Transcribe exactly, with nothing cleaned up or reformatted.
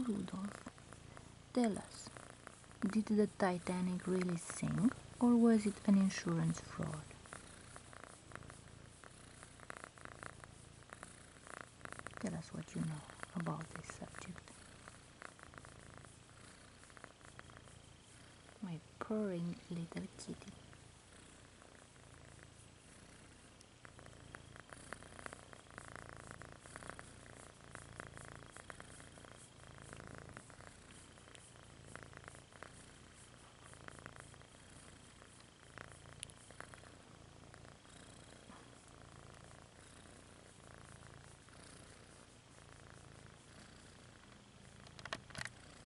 Rudolph, tell us, did the Titanic really sink, or was it an insurance fraud? Tell us what you know about this subject. My purring little kitty.